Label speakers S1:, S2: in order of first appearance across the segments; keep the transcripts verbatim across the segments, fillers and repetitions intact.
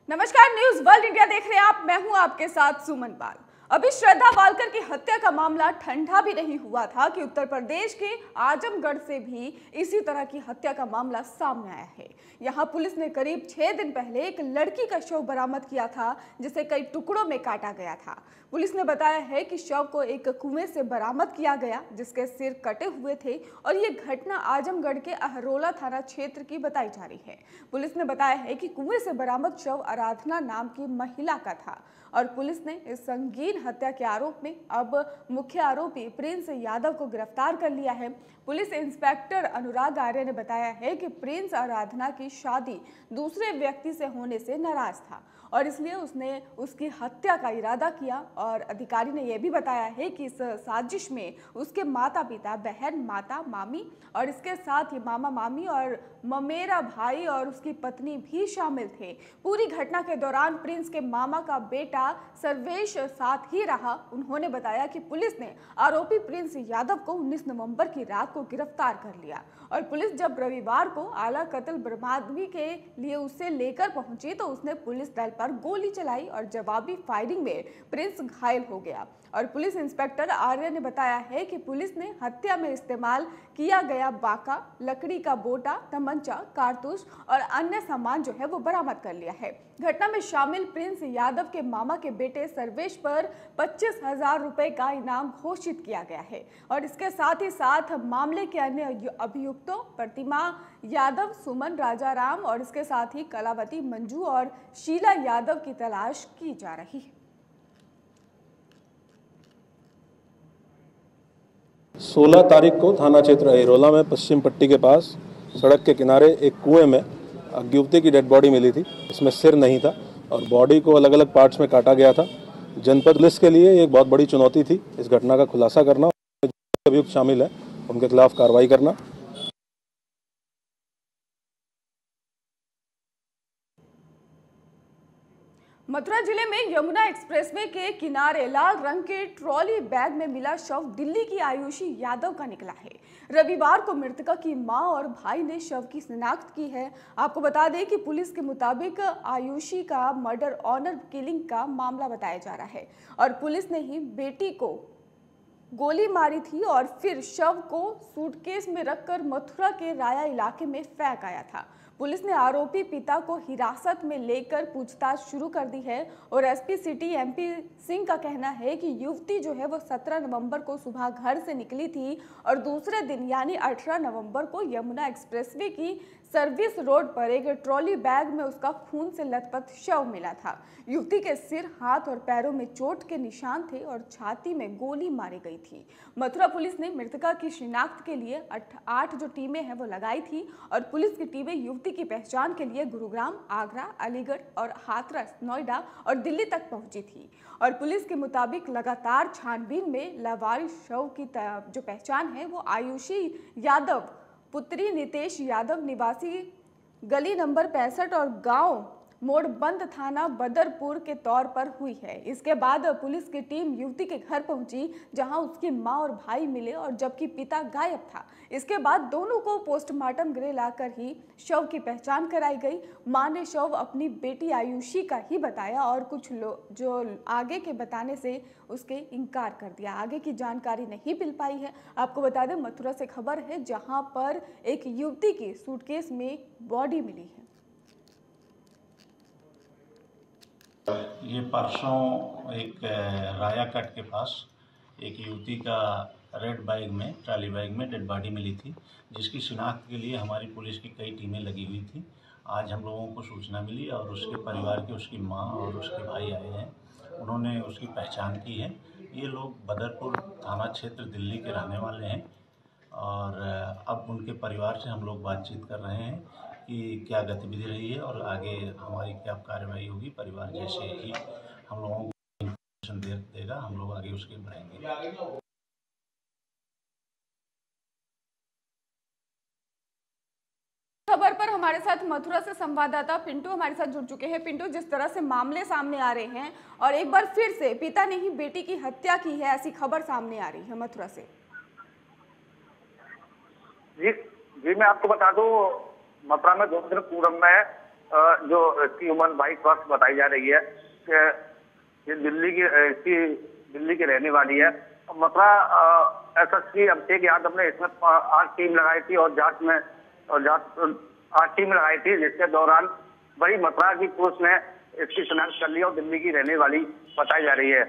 S1: नमस्कार, news world India देख रहे हैं आप। मैं हूं आपके साथ सुमन पाल। अभी श्रद्धा वालकर की हत्या का मामला ठंडा भी नहीं हुआ था कि उत्तर प्रदेश के आजमगढ़ से भी इसी तरह की हत्या का मामला सामने आया है। यहां पुलिस ने करीब छह दिन पहले एक लड़की का शव बरामद किया था, जिसे कई टुकड़ों में काटा गया था। पुलिस ने बताया है कि शव को एक कुएं से बरामद किया गया, जिसके सिर कटे हुए थे, और ये घटना आजमगढ़ के अहरोला थाना क्षेत्र की बताई जा रही है। पुलिस ने बताया है कि कुएं से बरामद शव आराधना नाम की महिला का था और पुलिस ने इस संगीन हत्या के आरोप में अब मुख्य आरोपी प्रिंस यादव को गिरफ्तार कर लिया है। पुलिस इंस्पेक्टर अनुराग आर्य ने बताया है कि प्रिंस आराधना की शादी दूसरे व्यक्ति से होने से नाराज था और इसलिए उसने उसकी हत्या का इरादा किया। और अधिकारी ने यह भी बताया है कि इस साजिश में उसके माता पिता, बहन, माता, मामी और इसके साथ ही मामा, मामी और ममेरा भाई और उसकी पत्नी भी शामिल थे। पूरी घटना के दौरान प्रिंस के मामा का बेटा सर्वेश साथ ही रहा। उन्होंने बताया कि पुलिस ने आरोपी प्रिंस यादव को उन्नीस नवंबर की रात को गिरफ्तार कर लिया और पुलिस जब रविवार को आला कत्ल बरामदगी के लिए उसे लेकर पहुंची तो उसने पुलिस दल पर गोली चलाई और जवाबी फायरिंग में प्रिंस घायल हो गया। और पुलिस इंस्पेक्टर आर्य ने बताया है कि पुलिस ने हत्या में इस्तेमाल किया गया बाका, लकड़ी का बोटा, तमंचा, कारतूस और अन्य सामान जो है वो बरामद कर लिया है। घटना में शामिल प्रिंस यादव के मामा के बेटे सर्वेश पर पच्चीस हजार रुपए का इनाम घोषित किया गया है और इसके साथ ही साथ मामले के अन्य अभियुक्तों प्रतिमा यादव, सुमन राजाराम और इसके साथ ही कलावती, मंजू और शीला यादव की तलाश की जा रही है।
S2: सोलह तारीख को थाना क्षेत्र अहिरोला में पश्चिम पट्टी के पास सड़क के किनारे एक कुएं में युवती की डेड बॉडी मिली थी। इसमें सिर नहीं था और बॉडी को अलग अलग पार्ट्स में काटा गया था। जनपद पुलिस के लिए एक बहुत बड़ी चुनौती थी इस घटना का खुलासा करना, जो अभियुक्त शामिल है उनके खिलाफ कार्रवाई करना।
S1: मथुरा जिले में यमुना एक्सप्रेसवे के किनारे लाल रंग के ट्रॉली बैग में मिला शव दिल्ली की आयुषी यादव का निकला है। रविवार को मृतका की मां और भाई ने शव की शिनाख्त की है। आपको बता दें कि पुलिस के मुताबिक आयुषी का मर्डर ऑनर किलिंग का मामला बताया जा रहा है और पुलिस ने ही बेटी को गोली मारी थी और फिर शव को सूटकेस में रखकर मथुरा के राया इलाके में फेंक आया था। पुलिस ने आरोपी पिता को हिरासत में लेकर पूछताछ शुरू कर दी है और एसपी सिटी एमपी सिंह का कहना है कि युवती जो है वो सत्रह नवंबर को सुबह घर से निकली थी और दूसरे दिन यानी अठारह नवंबर को यमुना एक्सप्रेसवे की सर्विस रोड पर एक ट्रॉली बैग में उसका खून से लथपथ शव मिला था। युवती के सिर, हाथ और पैरों में चोट के निशान थे और छाती में गोली मारी गई थी। मथुरा पुलिस ने मृतका की शिनाख्त के लिए आठ जो टीमें हैं वो लगाई थी और पुलिस की टीमें युवती की पहचान के लिए गुरुग्राम, आगरा, अलीगढ़ और हाथरस, नोएडा और दिल्ली तक पहुंची थी। और पुलिस के मुताबिक लगातार छानबीन में लावारिस शव की जो पहचान है वो आयुषी यादव पुत्री नितेश यादव निवासी गली नंबर पैंसठ और गांव मोड़बंद थाना बदरपुर के तौर पर हुई है। इसके बाद पुलिस की टीम युवती के घर पहुंची, जहां उसकी मां और भाई मिले और जबकि पिता गायब था। इसके बाद दोनों को पोस्टमार्टम गृह लाकर ही शव की पहचान कराई गई। मां ने शव अपनी बेटी आयुषी का ही बताया और कुछ लोग जो आगे के बताने से उसके इनकार कर दिया। आगे की जानकारी नहीं मिल पाई है। आपको बता दें, मथुरा से खबर है जहां पर एक युवती की सूटकेस में बॉडी मिली है।
S3: ये परसों एक राया कट के पास एक युवती का रेड बैग में, ट्रॉली बैग में डेड बॉडी मिली थी, जिसकी शिनाख्त के लिए हमारी पुलिस की कई टीमें लगी हुई थी। आज हम लोगों को सूचना मिली और उसके परिवार के, उसकी मां और उसके भाई आए हैं। उन्होंने उसकी पहचान की है। ये लोग बदरपुर थाना क्षेत्र दिल्ली के रहने वाले हैं और अब उनके परिवार से हम लोग बातचीत कर रहे हैं कि क्या गतिविधि रही है और आगे हमारी क्या कार्रवाई होगी। परिवार जैसे ही हम लोगों को इन्फॉर्मेशन दे देगा, हम लोग आगे उसके बढ़ेंगे।
S1: खबर पर हमारे साथ मथुरा से संवाददाता पिंटू हमारे साथ जुड़ चुके हैं। पिंटू, जिस तरह से मामले सामने आ रहे हैं और एक बार फिर से पिता ने ही बेटी की हत्या की है, ऐसी खबर सामने आ रही है मथुरा से।
S4: जी जी मैं आपको बता दूं, मथुरा में दो दिन पूर्व में जो इसकी उम्र बाईस वर्ष बताई जा रही है कि ये दिल्ली की इसकी दिल्ली की रहने वाली है। Mathura S S P Abhishek Yadav ने इसमें आठ टीम लगाई थी और जांच में और जांच आठ टीम लगाई थी, जिसके दौरान बड़ी मथुरा की पुलिस ने इसकी शिनाख्त कर ली और दिल्ली की रहने वाली बताई जा रही है।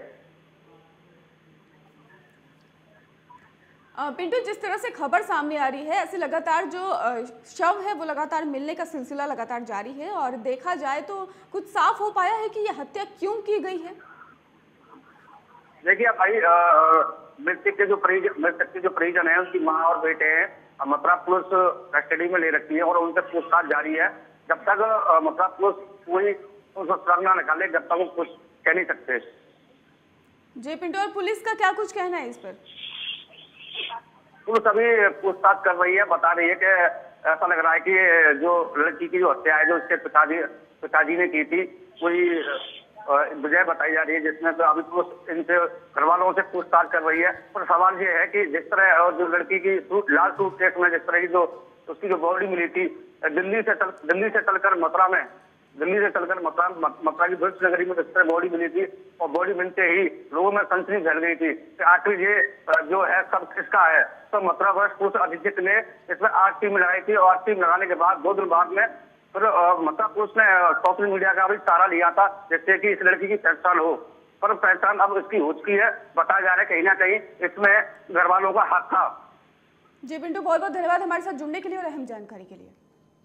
S1: पिंटू, जिस तरह से खबर सामने आ रही है, ऐसे लगातार जो शव है वो लगातार मिलने का सिलसिला लगातार जारी है और देखा जाए तो कुछ साफ हो पाया है कि यह हत्या क्यों की गई है?
S4: देखिए भाई, मृतक के जो परिजन मृतक के जो परिजन है, उसकी माँ और बेटे हैं, मथुरा पुलिस कस्टडी में ले रखी है और उनसे पूछताछ जारी है। जब तक मथुरा पुलिस पूरी उस ना निकाले, जब तक वो कुछ कह नहीं सकते।
S1: जी पिंटू, और पुलिस का क्या कुछ कहना है इस पर?
S4: पुलिस अभी पूछताछ कर रही है, बता रही है कि ऐसा लग रहा है कि जो लड़की की जो हत्या है, जो उसके पिताजी पिताजी ने की थी, पूरी वजह बताई जा रही है, जिसमें तो अभी पुलिस इनसे घर वालों से पूछताछ कर रही है। पर सवाल ये है कि जिस तरह जो लड़की की लाल सूटकेस में जिस तरह की जो उसकी जो बॉडी मिली थी, दिल्ली से चल दिल्ली से चलकर मथुरा में दिल्ली से चलकर मथुरा मथुरा की भक्त नगरी में जिस तरह बॉडी मिली थी और बॉडी मिलते ही लोगों में सनसनी फैल गई थी कि आखिर ये जो है सब किसका है। तो मथुरा पुलिस पुलिस अधीक्षक ने इसमें आठ टीम लगाई थी और आठ टीम लगाने के बाद दो दिन बाद में फिर मथुरा पुलिस ने सोशल मीडिया का भी सहारा लिया था, जिससे कि इस लड़की की पहचान हो। पर पहचान अब इसकी हो चुकी है। बताया जा रहा है कहीं ना कहीं इसमें घर वालों का हाथ था।
S1: जी पिंटू, बहुत बहुत धन्यवाद हमारे साथ जुड़ने के लिए और अहम जानकारी के लिए।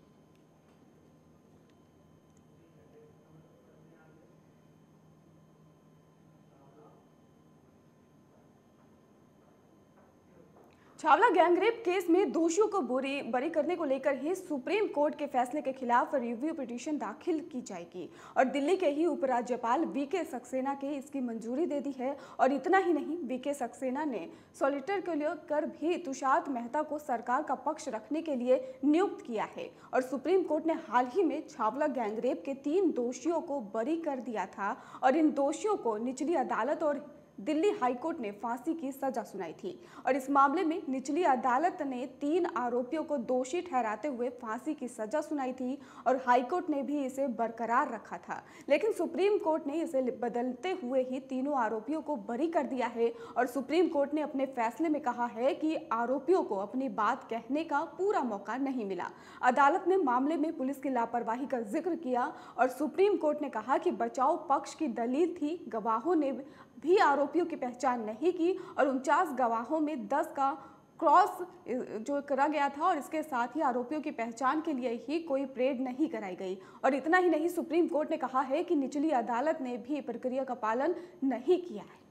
S1: छावला गैंगरेप केस में दोषियों को बरी बरी करने को लेकर ही सुप्रीम कोर्ट के फैसले के खिलाफ रिव्यू पिटीशन दाखिल की जाएगी और दिल्ली के ही उपराज्यपाल वी के सक्सेना के इसकी मंजूरी दे दी है। और इतना ही नहीं, वी के सक्सेना ने सॉलिटर को लेकर भी तुषार मेहता को सरकार का पक्ष रखने के लिए नियुक्त किया है। और सुप्रीम कोर्ट ने हाल ही में छावला गैंगरेप के तीन दोषियों को बरी कर दिया था और इन दोषियों को निचली अदालत और दिल्ली हाईकोर्ट ने फांसी की सजा सुनाई थी। और इस मामले में निचली अदालत ने तीन आरोपियों को दोषी ठहराते हुए फांसी की सजा सुनाई थी और हाईकोर्ट ने भी इसे बरकरार रखा था। लेकिन सुप्रीम कोर्ट ने इसे बदलते हुए ही तीनों आरोपियों को बरी कर दिया है। और सुप्रीम कोर्ट ने अपने फैसले में कहा है कि आरोपियों को अपनी बात कहने का पूरा मौका नहीं मिला। अदालत ने मामले में पुलिस की लापरवाही का जिक्र किया और सुप्रीम कोर्ट ने कहा कि बचाव पक्ष की दलील थी, गवाहों ने भी आरोपियों की पहचान नहीं की और उनचास गवाहों में दस का क्रॉस जो करा गया था और इसके साथ ही आरोपियों की पहचान के लिए ही कोई परेड नहीं कराई गई। और इतना ही नहीं, सुप्रीम कोर्ट ने कहा है कि निचली अदालत ने भी प्रक्रिया का पालन नहीं किया है।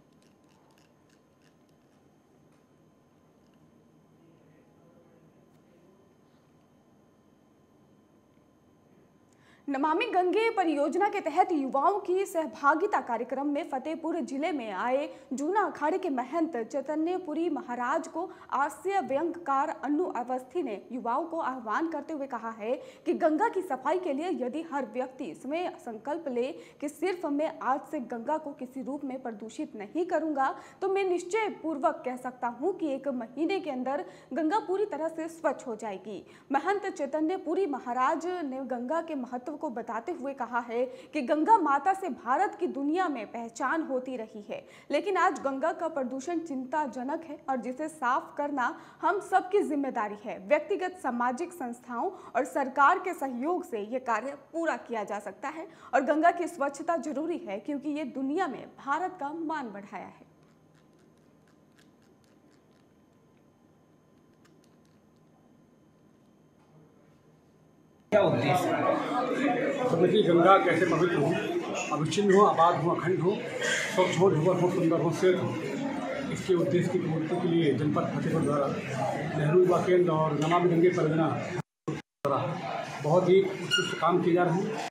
S1: नमामि गंगे परियोजना के तहत युवाओं की सहभागिता कार्यक्रम में फतेहपुर जिले में आए जूना अखाड़े के महंत चैतन्यपुरी महाराज को हास्य व्यंग्यकार अन्नू अवस्थी ने युवाओं को आह्वान करते हुए कहा है कि गंगा की सफाई के लिए यदि हर व्यक्ति इसमें संकल्प ले कि सिर्फ मैं आज से गंगा को किसी रूप में प्रदूषित नहीं करूंगा, तो मैं निश्चय पूर्वक कह सकता हूं कि एक महीने के अंदर गंगा पूरी तरह से स्वच्छ हो जाएगी। महंत चैतन्यपुरी महाराज ने गंगा के महत्व को बताते हुए कहा है कि गंगा माता से भारत की दुनिया में पहचान होती रही है, लेकिन आज गंगा का प्रदूषण चिंताजनक है और जिसे साफ करना हम सबकी जिम्मेदारी है। व्यक्तिगत, सामाजिक संस्थाओं और सरकार के सहयोग से यह कार्य पूरा किया जा सकता है और गंगा की स्वच्छता जरूरी है क्योंकि ये दुनिया में भारत का मान बढ़ाया है।
S5: क्या उद्देश्य? समझिए गंगा कैसे पवित्र हो, अविच्छिन्न हो, आबाद हो, अखंड हो, स्वच्छ हो, ध्रुवत हो, सुंदर हो, श्वेत हो, इसके उद्देश्य की पूर्ति के लिए जनपद फतेहपुर द्वारा नेहरू युवा केंद्र और नमामि गंगे परियोजना द्वारा बहुत ही उत्कृष्ट काम किए जा रहे हैं।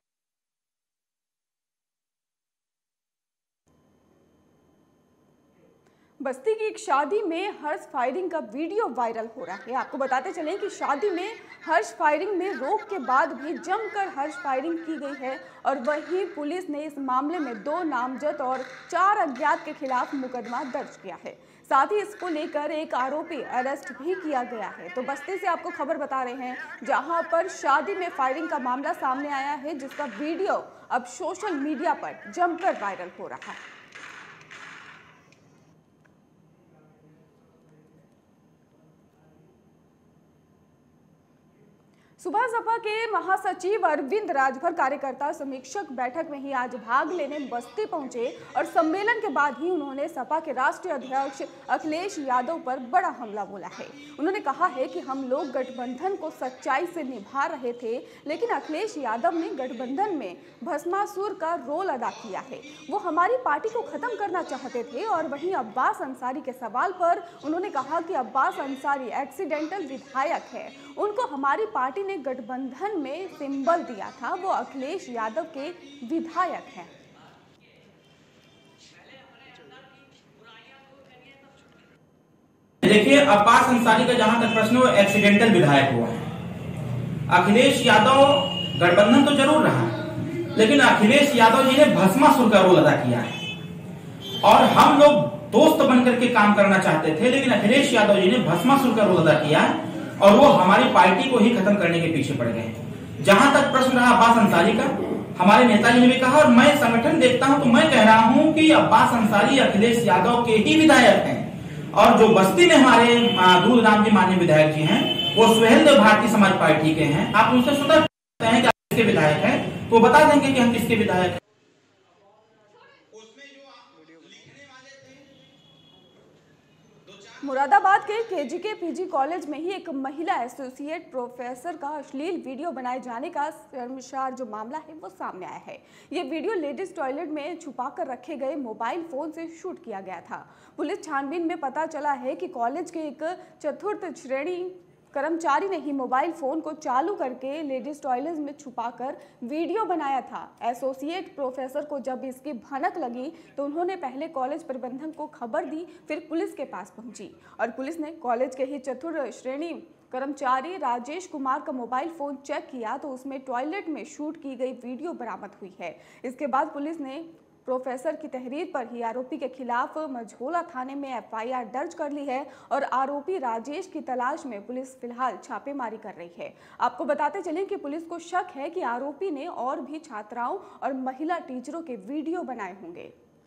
S1: बस्ती की एक शादी में हर्ष फायरिंग का वीडियो वायरल हो रहा है। आपको बताते चलें कि शादी में हर्ष फायरिंग में रोक के बाद भी जमकर हर्ष फायरिंग की गई है और वहीं पुलिस ने इस मामले में दो नामजद और चार अज्ञात के खिलाफ मुकदमा दर्ज किया है। साथ ही इसको लेकर एक आरोपी अरेस्ट भी किया गया है। तो बस्ती से आपको खबर बता रहे हैं, जहां पर शादी में फायरिंग का मामला सामने आया है, जिसका वीडियो अब सोशल मीडिया पर जमकर वायरल हो रहा है। सुबह सपा के महासचिव अरविंद राजभर कार्यकर्ता समीक्षक बैठक में ही आज भाग लेने बस्ती पहुंचे और सम्मेलन के बाद ही उन्होंने सपा के राष्ट्रीय अध्यक्ष अखिलेश यादव पर बड़ा हमला बोला है। उन्होंने कहा है कि हम लोग गठबंधन को सच्चाई से निभा रहे थे, लेकिन अखिलेश यादव ने गठबंधन में भस्मासुर का रोल अदा किया है। वो हमारी पार्टी को खत्म करना चाहते थे। और वहीं अब्बास अंसारी के सवाल पर उन्होंने कहा कि अब्बास अंसारी एक्सीडेंटल विधायक है, उनको हमारी पार्टी ने गठबंधन में सिंबल दिया था, वो अखिलेश यादव के विधायक हैं।
S6: देखिए, अब्बास अंसारी का जहां तक प्रश्न है, वो एक्सीडेंटल विधायक हुआ है। अखिलेश यादव गठबंधन तो जरूर रहा, लेकिन अखिलेश यादव जी ने भस्मासुर का रोल अदा किया है। और हम लोग दोस्त बनकर के काम करना चाहते थे, लेकिन अखिलेश यादव जी ने भस्मासुर का रोल अदा किया है और वो हमारी पार्टी को ही खत्म करने के पीछे पड़ गए। जहां तक प्रश्न रहा अब्बास अंसारी का, हमारे नेताजी ने भी कहा और मैं संगठन देखता हूं तो मैं कह रहा हूं कि अब्बास अंसारी अखिलेश यादव के ही विधायक हैं। और जो बस्ती में हमारे दूधराम जी माननीय विधायक जी हैं, वो सुहेलदेव भारतीय समाज पार्टी के हैं। आप उनसे सुन सकते हैं कि आप किसके विधायक हैं, तो बता देंगे कि हम किसके विधायक हैं।
S1: मुरादाबाद के केजीके पीजी कॉलेज में ही एक महिला एसोसिएट प्रोफेसर का अश्लील वीडियो बनाए जाने का शर्मसार जो मामला है वो सामने आया है। ये वीडियो लेडीज टॉयलेट में छुपाकर रखे गए मोबाइल फोन से शूट किया गया था। पुलिस छानबीन में पता चला है कि कॉलेज के एक चतुर्थ श्रेणी कर्मचारी ने ही मोबाइल फोन को चालू करके लेडीज टॉयलेट में छुपाकर वीडियो बनाया था। एसोसिएट प्रोफेसर को जब इसकी भनक लगी तो उन्होंने पहले कॉलेज प्रबंधन को खबर दी, फिर पुलिस के पास पहुंची और पुलिस ने कॉलेज के ही चतुर्थ श्रेणी कर्मचारी राजेश कुमार का मोबाइल फोन चेक किया तो उसमें टॉयलेट में शूट की गई वीडियो बरामद हुई है। इसके बाद पुलिस ने प्रोफेसर की तहरीर पर ही आरोपी के खिलाफ मझोला थाने में एफ आई आर दर्ज कर ली है और आरोपी राजेश की तलाश में पुलिस फिलहाल छापेमारी कर रही है। आपको बताते चलें कि पुलिस को शक है कि आरोपी ने और भी छात्राओं और महिला टीचरों के वीडियो बनाए होंगे।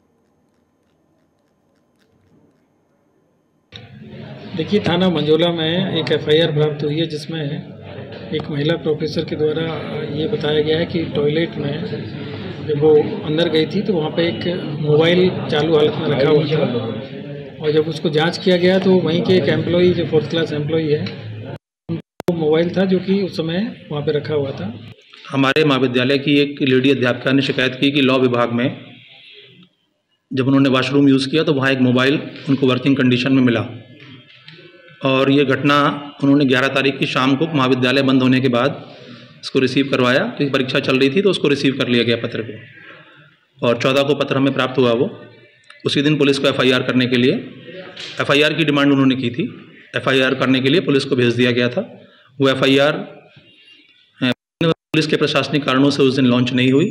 S7: देखिए, थाना मंझोला में एक एफ आई आर प्राप्त हुई है, जिसमें एक महिला प्रोफेसर के द्वारा ये बताया गया है कि टॉयलेट में जब वो अंदर गई थी तो वहाँ पे एक मोबाइल चालू हालत में रखा हुआ था और जब उसको जांच किया गया तो वहीं के एक एम्प्लॉई जो फोर्थ क्लास एम्प्लॉई है, वो मोबाइल था जो कि उस समय वहाँ पे रखा हुआ था।
S8: हमारे महाविद्यालय की एक लेडी अध्यापिका ने शिकायत की कि लॉ विभाग में जब उन्होंने वॉशरूम यूज़ किया तो वहाँ एक मोबाइल उनको वर्किंग कंडीशन में मिला और ये घटना उन्होंने ग्यारह तारीख की शाम को महाविद्यालय बंद होने के बाद इसको रिसीव करवाया। तो परीक्षा चल रही थी तो उसको रिसीव कर लिया गया पत्र को और चौदह को पत्र हमें प्राप्त हुआ। वो उसी दिन पुलिस को एफ आई आर करने के लिए एफ आई आर की डिमांड उन्होंने की थी। एफ आई आर करने के लिए पुलिस को भेज दिया गया था। वो एफ आई आर पुलिस के प्रशासनिक कारणों से उस दिन लॉन्च नहीं हुई।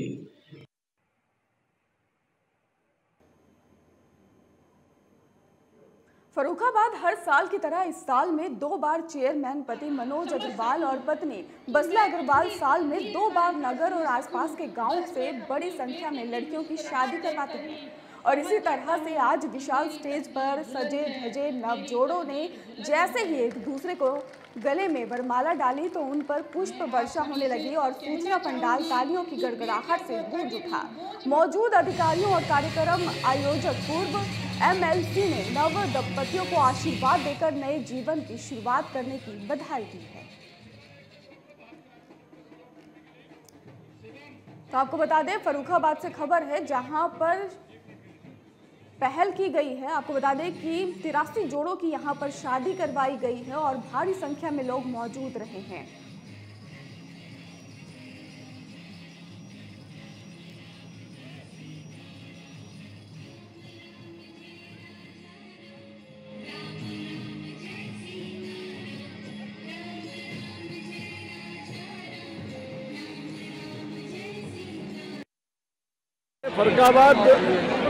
S1: फर्रुखाबाद हर साल की तरह इस साल में दो बार चेयरमैन पति मनोज अग्रवाल और पत्नी बसला अग्रवाल साल में दो बार नगर और आसपास के गांव से बड़ी संख्या में लड़कियों की शादी करवाते हैं। और इसी तरह से आज विशाल स्टेज पर सजे धजे नवजोड़ों ने जैसे ही एक दूसरे को गले में वरमाला डाली तो उन पर पुष्प वर्षा होने लगी और सूचना पंडाल तालियों की गड़गड़ाहट से गूंज उठा। मौजूद अधिकारियों और कार्यक्रम आयोजक पूर्व एम एल सी ने नव दंपतियों को आशीर्वाद देकर नए जीवन की शुरुआत करने की बधाई दी है। तो आपको बता दें, फर्रुखाबाद से खबर है जहां पर पहल की गई है। आपको बता दें कि तिरासी जोड़ों की यहां पर शादी करवाई गई है और भारी संख्या में लोग मौजूद रहे हैं।
S9: फर्रुखाबाद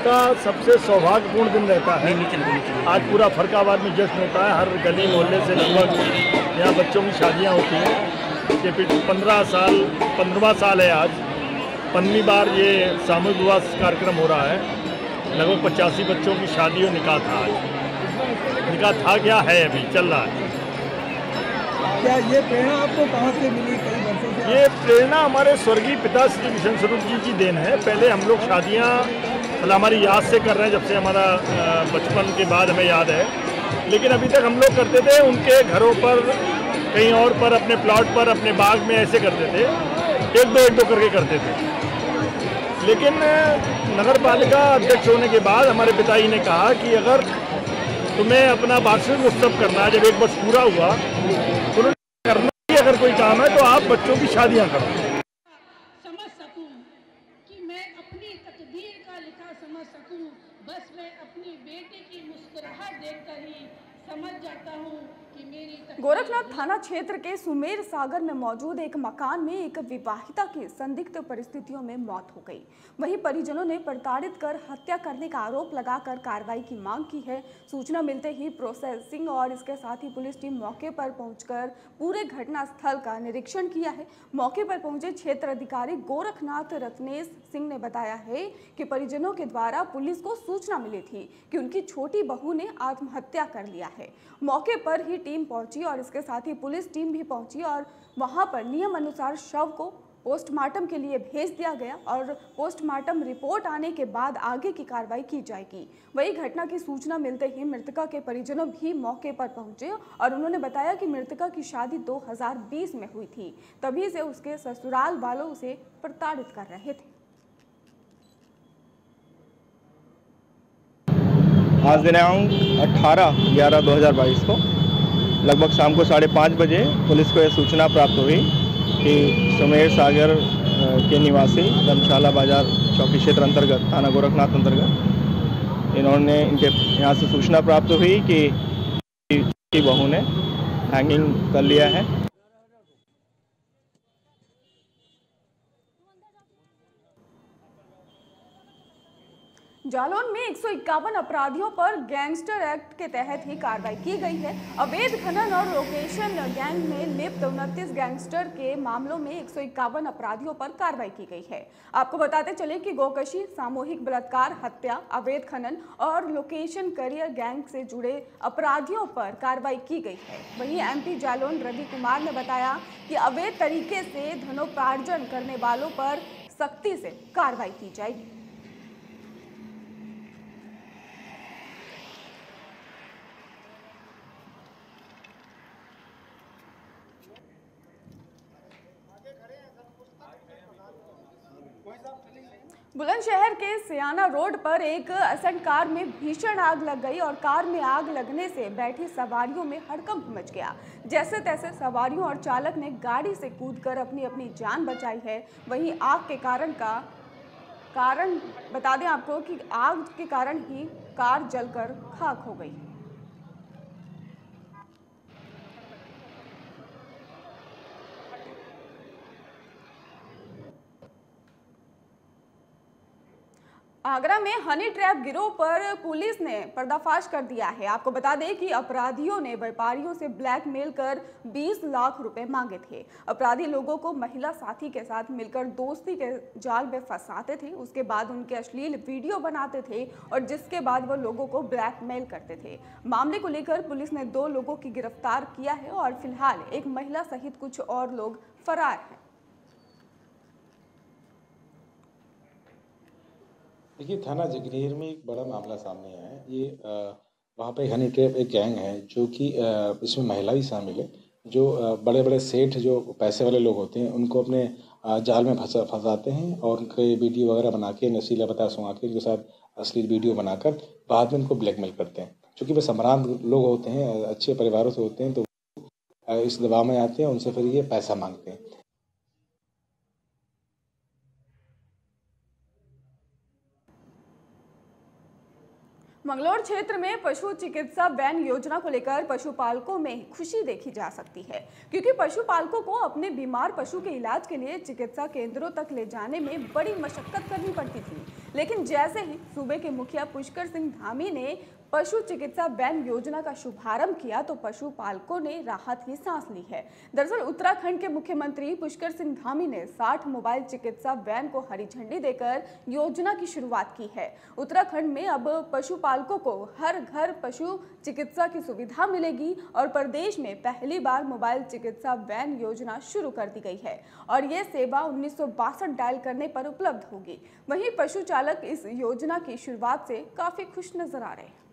S9: का सबसे सौभाग्यपूर्ण दिन रहता है। आज पूरा फरकाबाद में जश्न होता है, हर गली मोहल्ले से लगभग यहाँ बच्चों की शादियाँ होती हैं। ये फिर पंद्रह साल पंद्रहवां साल है आज, पंद्रहवीं बार ये सामूहिक विवाह कार्यक्रम हो रहा है। लगभग पचासी बच्चों की शादी और निकाह था आज। निकाह था क्या है अभी चल रहा है।
S10: क्या ये प्रेरणा आपको कहाँ से मिली कई वर्षों से?
S9: ये प्रेरणा हमारे स्वर्गीय पिता श्री किशन स्वरूप जी की देन है। पहले हम लोग शादियाँ मतलब हमारी याद से कर रहे हैं, जब से हमारा बचपन के बाद हमें याद है, लेकिन अभी तक हम लोग करते थे उनके घरों पर, कहीं और पर, अपने प्लॉट पर, अपने बाग में ऐसे करते थे, एक दो एक दो करके करते थे। लेकिन नगर पालिका अध्यक्ष होने के बाद हमारे पिताजी ने कहा कि अगर तुम्हें अपना वार्षिक उत्सव करना है, जब एक वर्ष पूरा हुआ तो उन्होंने करना ही अगर कोई काम है तो आप बच्चों की शादियां करो।
S11: समझ सकूं कि मैं अपनी तकदीर का लिखा समझ सकूं, बस मैं अपनी बेटी की मुस्कुराहट देखकर ही समझ जाता हूं कि मेरी।
S1: गोरखनाथ थाना क्षेत्र के सुमेर सागर में मौजूद एक मकान में एक विवाहिता की संदिग्ध परिस्थितियों में मौत हो गई। वहीं परिजनों ने प्रताड़ित कर हत्या करने का आरोप लगाकर कार्रवाई की मांग की है। सूचना मिलते ही प्रोसेसिंग और इसके साथ ही पुलिस टीम मौके पर पहुंचकर पूरे घटना स्थल का निरीक्षण किया है। मौके पर पहुंचे क्षेत्र अधिकारी गोरखनाथ रत्नेश सिंह ने बताया है कि परिजनों के द्वारा पुलिस को सूचना मिली थी कि उनकी छोटी बहू ने आत्महत्या कर लिया है। मौके पर ही टीम पहुंची और इसके साथ ही पुलिस टीम भी पहुंची और वहां पर नियम अनुसार शव को पोस्टमार्टम के लिए भेज दिया गया और पोस्टमार्टम रिपोर्ट आने के बाद आगे की कार्रवाई की जाएगी। वही घटना की सूचना मिलते ही मृतका के परिजनों भी मौके पर पहुंचे और उन्होंने बताया कि मृतका की शादी दो हज़ार बीस में हुई थी, तभी से उसके ससुराल वालों उसे प्रताड़ित कर रहे थे।
S12: आज दिनांक अठारह ग्यारह दो हज़ार बाईस को लगभग शाम को साढ़े पाँच बजे पुलिस को यह सूचना प्राप्त हुई कि सुमेर सागर के निवासी धर्मशाला बाजार चौकी क्षेत्र अंतर्गत थाना गोरखनाथ अंतर्गत इन्होंने इनके यहाँ से सूचना प्राप्त हुई कि बहू ने हैंगिंग कर लिया है।
S1: जालौन में एक सौ इक्यावन अपराधियों पर गैंगस्टर एक्ट के तहत ही कार्रवाई की गई है। अवैध खनन और लोकेशन गैंग में लिप्त उनतीस गैंगस्टर के मामलों में एक सौ इक्यावन अपराधियों पर कार्रवाई की गई है। आपको बताते चले कि गोकशी, सामूहिक बलात्कार, हत्या, अवैध खनन और लोकेशन करियर गैंग से जुड़े अपराधियों पर कार्रवाई की गई है। वहीं एमपी जालौन रवि कुमार ने बताया कि अवैध तरीके से धनोपार्जन करने वालों पर सख्ती से कार्रवाई की जाएगी। बुलंदशहर के सियाना रोड पर एक असेंट कार में भीषण आग लग गई और कार में आग लगने से बैठी सवारियों में हड़कंप मच गया। जैसे तैसे सवारियों और चालक ने गाड़ी से कूदकर अपनी अपनी जान बचाई है। वहीं आग के कारण का कारण बता दें आपको कि आग के कारण ही कार जलकर खाक हो गई। आगरा में हनी ट्रैप गिरोह पर पुलिस ने पर्दाफाश कर दिया है। आपको बता दें कि अपराधियों ने व्यापारियों से ब्लैकमेल कर बीस लाख रुपए मांगे थे। अपराधी लोगों को महिला साथी के साथ मिलकर दोस्ती के जाल में फंसाते थे, उसके बाद उनके अश्लील वीडियो बनाते थे और जिसके बाद वो लोगों को ब्लैकमेल करते थे। मामले को लेकर पुलिस ने दो लोगों की गिरफ्तार किया है और फिलहाल एक महिला सहित कुछ और लोग फरार हैं।
S13: देखिए, थाना जगीर में एक बड़ा मामला सामने आया है। ये वहाँ पे हनी ट्रैप एक गैंग है जो कि इसमें महिला भी शामिल है, जो बड़े बड़े सेठ जो पैसे वाले लोग होते हैं उनको अपने जाल में फंसा फंसाते हैं और उनके वीडियो वगैरह बना के, नशीला पदार्थ सुंघा के उनके साथ अश्लील वीडियो बनाकर बाद में उनको ब्लैकमेल करते हैं। चूँकि वे सम्रांत लोग होते हैं, अच्छे परिवारों से होते हैं, तो इस दबाव में आते हैं, उनसे फिर ये पैसा मांगते हैं।
S1: मंगलौर क्षेत्र में पशु चिकित्सा वैन योजना को लेकर पशुपालकों में खुशी देखी जा सकती है, क्योंकि पशुपालकों को अपने बीमार पशु के इलाज के लिए चिकित्सा केंद्रों तक ले जाने में बड़ी मशक्कत करनी पड़ती थी। लेकिन जैसे ही सूबे के मुखिया पुष्कर सिंह धामी ने पशु चिकित्सा वैन योजना का शुभारंभ किया तो पशुपालकों ने राहत की सांस ली है। दरअसल उत्तराखंड के मुख्यमंत्री पुष्कर सिंह धामी ने साठ मोबाइल चिकित्सा वैन को हरी झंडी देकर योजना की शुरुआत की है। उत्तराखंड में अब पशुपालकों को हर घर पशु चिकित्सा की सुविधा मिलेगी और प्रदेश में पहली बार मोबाइल चिकित्सा वैन योजना शुरू कर दी गई है और ये सेवा उन्नीस सौ बासठ डायल करने पर उपलब्ध होगी। वहीं पशु चालक इस योजना की शुरुआत से काफी खुश नजर आ रहे हैं।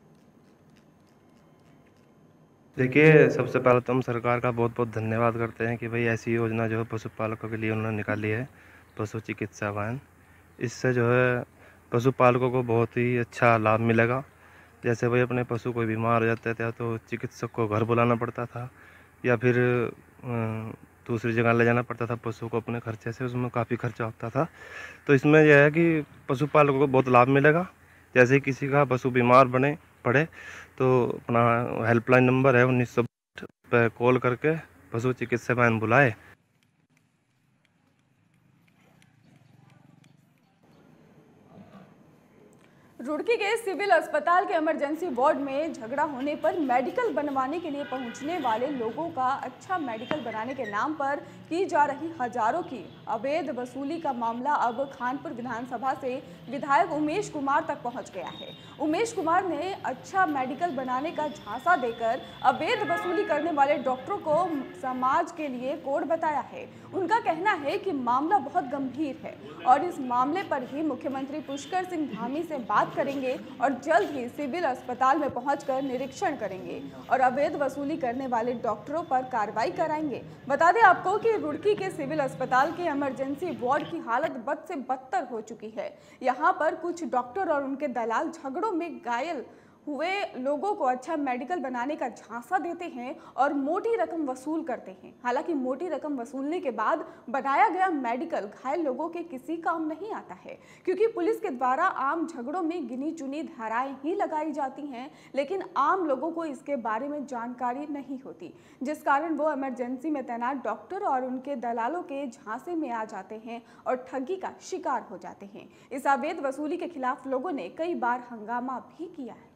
S14: देखिए, सबसे पहले तो हम सरकार का बहुत बहुत धन्यवाद करते हैं कि भाई ऐसी योजना जो है पशुपालकों के लिए उन्होंने निकाली है, पशु चिकित्सा वैन। इससे जो है पशुपालकों को बहुत ही अच्छा लाभ मिलेगा। जैसे भाई अपने पशु कोई बीमार हो जाते थे तो चिकित्सक को घर बुलाना पड़ता था या फिर दूसरी जगह ले जाना पड़ता था पशु को अपने खर्चे से, उसमें काफ़ी खर्चा होता था। तो इसमें यह है कि पशुपालकों को बहुत लाभ मिलेगा। जैसे ही किसी का पशु बीमार बने पड़े तो अपना हेल्पलाइन नंबर है उन्नीस सौ पे कॉल करके पशु चिकित्सा वैन बुलाए।
S1: रुड़की के सिविल अस्पताल के इमरजेंसी वार्ड में झगड़ा होने पर मेडिकल बनवाने के लिए पहुंचने वाले लोगों का अच्छा मेडिकल बनाने के नाम पर की जा रही हजारों की अवैध वसूली का मामला अब खानपुर विधानसभा से विधायक उमेश कुमार तक पहुंच गया है। उमेश कुमार ने अच्छा मेडिकल बनाने का झांसा देकर अवैध वसूली करने वाले डॉक्टरों को समाज के लिए कोड बताया है। उनका कहना है कि मामला बहुत गंभीर है और इस मामले पर ही मुख्यमंत्री पुष्कर सिंह धामी से बात करेंगे और जल्द ही सिविल अस्पताल में पहुंचकर निरीक्षण करेंगे और अवैध वसूली करने वाले डॉक्टरों पर कार्रवाई कराएंगे। बता दें आपको कि रुड़की के सिविल अस्पताल के इमरजेंसी वार्ड की हालत बद से बदतर हो चुकी है। यहाँ पर कुछ डॉक्टर और उनके दलाल झगड़ों में घायल हुए लोगों को अच्छा मेडिकल बनाने का झांसा देते हैं और मोटी रकम वसूल करते हैं। हालांकि मोटी रकम वसूलने के बाद बनाया गया मेडिकल घायल लोगों के किसी काम नहीं आता है, क्योंकि पुलिस के द्वारा आम झगड़ों में गिनी चुनी धाराएं ही लगाई जाती हैं, लेकिन आम लोगों को इसके बारे में जानकारी नहीं होती, जिस कारण वो इमरजेंसी में तैनात डॉक्टर और उनके दलालों के झांसे में आ जाते हैं और ठगी का शिकार हो जाते हैं। इस अवैध वसूली के खिलाफ लोगों ने कई बार हंगामा भी किया है।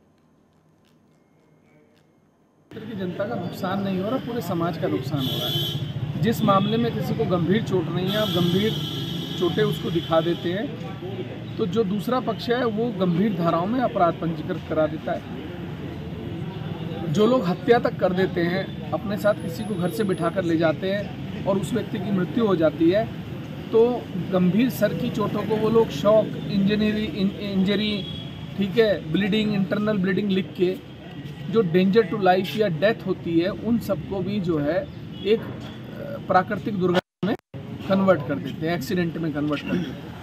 S15: की जनता का नुकसान नहीं हो रहा, पूरे समाज का नुकसान हो रहा है। जिस मामले में किसी को गंभीर चोट नहीं है, आप गंभीर चोटें उसको दिखा देते हैं, तो जो दूसरा पक्ष है वो गंभीर धाराओं में अपराध पंजीकृत करा देता है। जो लोग हत्या तक कर देते हैं, अपने साथ किसी को घर से बिठाकर ले जाते हैं और उस व्यक्ति की मृत्यु हो जाती है, तो गंभीर सर की चोटों को वो लोग शॉक, इंजरी इंजरी ठीक है, ब्लीडिंग, इंटरनल ब्लीडिंग लिख के जो डेंजर टू लाइफ या डेथ होती है उन सबको भी जो है एक प्राकृतिक दुर्घटना में कन्वर्ट कर देते हैं, एक्सीडेंट में कन्वर्ट कर देते हैं।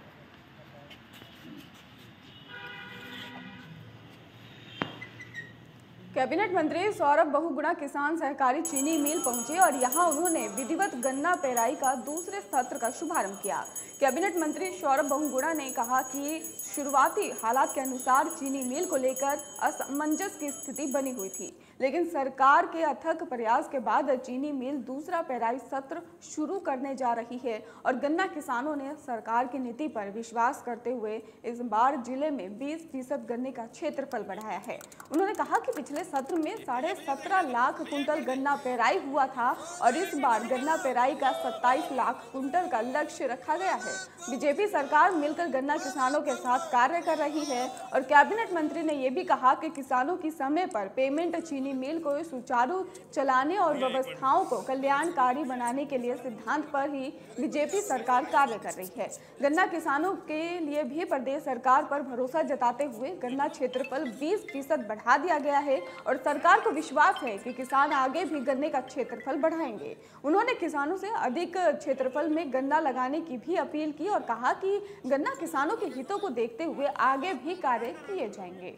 S1: कैबिनेट मंत्री सौरभ बहुगुणा किसान सहकारी चीनी मिल पहुंचे और यहां उन्होंने विधिवत गन्ना पेराई का दूसरे सत्र का शुभारंभ किया। कैबिनेट मंत्री सौरभ बहुगुणा ने कहा कि शुरुआती हालात के अनुसार चीनी मिल को लेकर असमंजस की स्थिति बनी हुई थी, लेकिन सरकार के अथक प्रयास के बाद चीनी मिल दूसरा पेराई सत्र शुरू करने जा रही है और गन्ना किसानों ने सरकार की नीति पर विश्वास करते हुए इस बार जिले में बीस फीसद गन्ने का क्षेत्रफल बढ़ाया है। उन्होंने कहा कि पिछले सत्र में साढ़े सत्रह लाख कुंटल गन्ना पेराई हुआ था और इस बार गन्ना पेराई का सत्ताईस लाख कुंटल का लक्ष्य रखा गया है। बीजेपी सरकार मिलकर गन्ना किसानों के साथ कार्य कर रही है और कैबिनेट मंत्री ने यह भी कहा कि किसानों की समय पर पेमेंट चीनी मिल को सुचारू चलाने और व्यवस्थाओं को कल्याणकारी बनाने के लिए सिद्धांत पर ही बीजेपी सरकार कार्य कर रही है। गन्ना किसानों के लिए भी प्रदेश सरकार पर भरोसा जताते हुए गन्ना क्षेत्रफल बीस फीसद बढ़ा दिया गया है और सरकार को विश्वास है कि किसान आगे भी गन्ने का क्षेत्रफल बढ़ाएंगे। उन्होंने किसानों से अधिक क्षेत्रफल में गन्ना लगाने की भी अपील की और कहा कि गन्ना किसानों के हितों को देखते हुए आगे भी कार्य किए जाएंगे।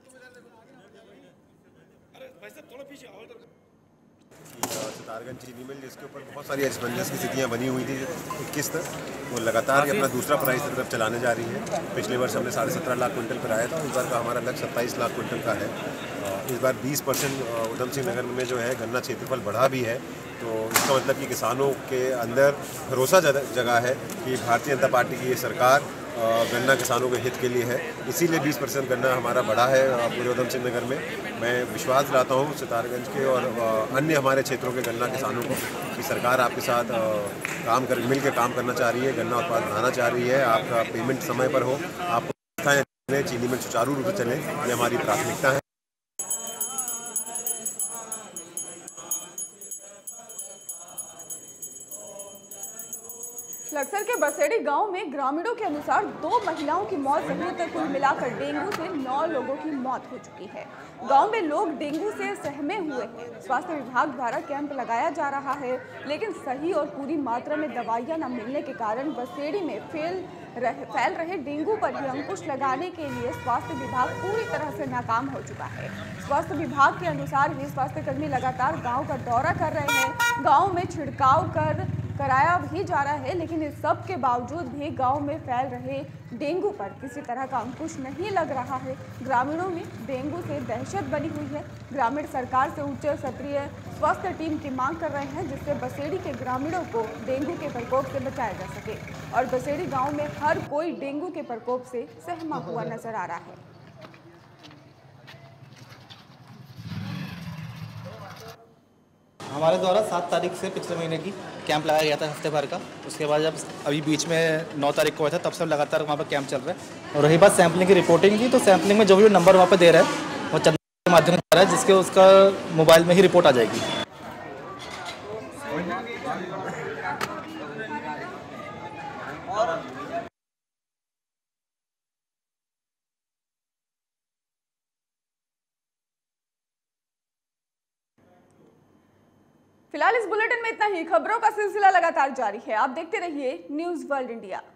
S16: सितारगंज चीनी मिल जिसके ऊपर बहुत सारी असमंजस की स्थितियाँ बनी हुई थी इक्कीस तक, वो लगातार अपना दूसरा प्राइस की तरफ चलाने जा रही है। पिछले वर्ष हमने साढ़े सत्रह लाख कुंटल पर आया था, इस बार का हमारा लक्ष्य सत्ताईस लाख कुंटल का है। इस बार बीस परसेंट उधम सिंह नगर में जो है गन्ना क्षेत्रफल बढ़ा भी है, तो इसका मतलब कि किसानों के अंदर भरोसा जगह है कि भारतीय जनता पार्टी की ये सरकार गन्ना किसानों के हित के लिए है, इसीलिए बीस परसेंट गन्ना हमारा बढ़ा है पूरे उधम सिंह नगर में। मैं विश्वास दिलाता हूँ सितारगंज के और अन्य हमारे क्षेत्रों के गन्ना किसानों को कि सरकार आपके साथ काम कर मिल के काम करना चाह रही है, गन्ना उत्पादन बढ़ाना चाह रही है, आपका पेमेंट समय पर हो, आपको चीनी मिल सुचारू रूप से चले, ये हमारी प्राथमिकता है।
S1: लक्सर के बसेड़ी गांव में ग्रामीणों के अनुसार दो महिलाओं की मौत सहित कुल मिलाकर डेंगू से नौ लोगों की मौत हो चुकी है। गांव में लोग डेंगू से सहमे हुए हैं। स्वास्थ्य विभाग द्वारा कैंप लगाया जा रहा है, लेकिन सही और पूरी मात्रा में दवाइयां न मिलने के कारण बसेड़ी में फैल रहे फैल रहे डेंगू पर ही अंकुश लगाने के लिए स्वास्थ्य विभाग पूरी तरह से नाकाम हो चुका है। स्वास्थ्य विभाग के अनुसार ये स्वास्थ्यकर्मी लगातार गाँव का दौरा कर रहे हैं, गाँव में छिड़काव कर कराया भी जा रहा है, लेकिन इस सब के बावजूद भी गांव में फैल रहे डेंगू पर किसी तरह का अंकुश नहीं लग रहा है। ग्रामीणों में डेंगू से दहशत बनी हुई है। ग्रामीण सरकार से उच्च स्तरीय स्वास्थ्य टीम की मांग कर रहे हैं, जिससे बसेड़ी के ग्रामीणों को डेंगू के प्रकोप से बचाया जा सके। और बसेड़ी गाँव में हर कोई डेंगू के प्रकोप से सहमा हुआ नजर आ रहा है।
S17: हमारे द्वारा सात तारीख से पिछले महीने की कैंप लगाया गया था हफ्ते भर का। उसके बाद जब अभी बीच में नौ तारीख को हुआ था, तब से लगातार वहाँ पर कैंप चल रहा है। और रही बात सैम्पलिंग की रिपोर्टिंग की, तो सैम्पलिंग में जो भी नंबर वहाँ पर दे रहा है वो चंदा के माध्यम से दे रहा है, जिसके उसका मोबाइल में ही रिपोर्ट आ जाएगी।
S1: फिलहाल इस बुलेटिन में इतना ही। खबरों का सिलसिला लगातार जारी है, आप देखते रहिए न्यूज़ वर्ल्ड इंडिया।